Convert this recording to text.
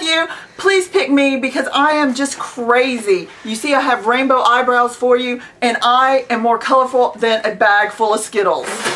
you, please pick me because I am just crazy. You see I have rainbow eyebrows for you and I am more colorful than a bag full of Skittles.